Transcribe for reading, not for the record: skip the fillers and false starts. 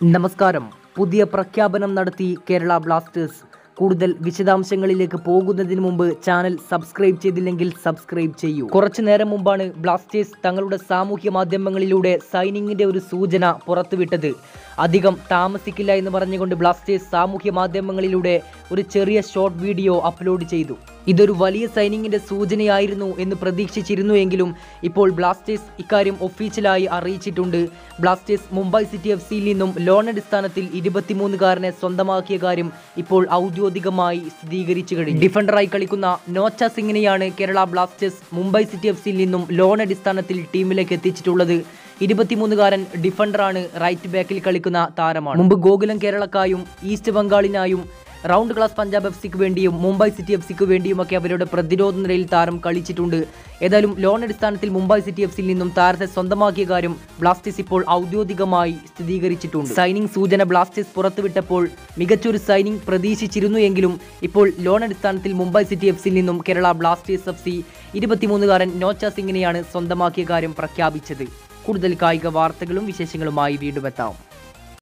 നമസ്കാരം. പുതിയ പ്രഖ്യാപനം നടത്തി കേരള ബ്ലാസ്റ്റേഴ്സ്. കൂടുതൽ വിശദാംശങ്ങളിലേക്ക് പോകുന്നതിന് മുമ്പ് ചാനൽ സബ്സ്ക്രൈബ് ചെയ്തില്ലെങ്കിൽ സബ്സ്ക്രൈബ് ചെയ്യൂ. കുറച്ചു നേരം മുമ്പാണ് ബ്ലാസ്റ്റേഴ്സ് തങ്ങളുടെ സാമൂഹ്യ മാധ്യമങ്ങളിലൂടെ സൈനിങ്ങിന്റെ ഒരു സൂചന പുറത്തുവിട്ടത്. അധികം താമസിക്കില്ല എന്ന് പറഞ്ഞുകൊണ്ട് ബ്ലാസ്റ്റേഴ്സ് സാമൂഹ്യ മാധ്യമങ്ങളിലൂടെ ഒരു ചെറിയ ഷോർട്ട് വീഡിയോ അപ്ലോഡ് ചെയ്തു. ഇതൊരു വലിയ സൈനിങ്ങിന്റെ സൂചനയായിരുന്നു എന്ന് പ്രതീക്ഷിച്ചിരുന്നു എങ്കിലും ഇപ്പോൾ ബ്ലാസ്റ്റേഴ്സ് ഇക്കാര്യം ഒഫീഷ്യലായി അറിയിച്ചിട്ടുണ്ട്. ബ്ലാസ്റ്റേഴ്സ് മുംബൈ സിറ്റി എഫ്സിയിൽ നിന്നും ലോൺ അടിസ്ഥാനത്തിൽ 23-കാരനെ സ്വന്തമാക്കിയ കാര്യം ഇപ്പോൾ ഔദ്യോഗികമായി സ്ഥിരീകരിച്ചു കഴിഞ്ഞു. ഡിഫൻഡറായി കളിക്കുന്ന നോച്ച സിംഗിനെയാണ് കേരള ബ്ലാസ്റ്റേഴ്സ് മുംബൈ സിറ്റി എഫ്സിയിൽ നിന്നും ലോൺ അടിസ്ഥാനത്തിൽ ടീമിലേക്ക് എത്തിച്ചിട്ടുള്ളത്. 23-കാരൻ ഡിഫൻഡറാണ്. റൈറ്റ് ബാക്കിൽ കളിക്കുന്ന താരമാണ്. മുമ്പ് ഗോകുലം കേരളക്കായും ഈസ്റ്റ് ബംഗാളിനായും റൗണ്ട് ക്ലാസ് പഞ്ചാബ് എഫ്സിക്ക് വേണ്ടിയും മുംബൈ സിറ്റി എഫ്സിക്ക് വേണ്ടിയുമൊക്കെ അവരുടെ പ്രതിരോധ നിരയിൽ താരം കളിച്ചിട്ടുണ്ട്. ഏതായാലും ലോൺ അടിസ്ഥാനത്തിൽ മുംബൈ സിറ്റി എഫ്സിയിൽ നിന്നും താരത്തെ സ്വന്തമാക്കിയ കാര്യം ബ്ലാസ്റ്റേഴ്സ് ഇപ്പോൾ ഔദ്യോഗികമായി സ്ഥിരീകരിച്ചിട്ടുണ്ട്. സൈനിങ് സൂചന ബ്ലാസ്റ്റേഴ്സ് പുറത്തുവിട്ടപ്പോൾ മികച്ചൊരു സൈനിങ് പ്രതീക്ഷിച്ചിരുന്നു എങ്കിലും ഇപ്പോൾ ലോൺ അടിസ്ഥാനത്തിൽ മുംബൈ സിറ്റി എഫ്സിയിൽ നിന്നും കേരള ബ്ലാസ്റ്റേഴ്സ് എഫ്സി 23-കാരൻ നോച്ച സിംഗിനെയാണ് സ്വന്തമാക്കിയ കാര്യം പ്രഖ്യാപിച്ചത്. കൂടുതൽ കായിക വാർത്തകളും വിശേഷങ്ങളുമായി വീണ്ടും എത്താം.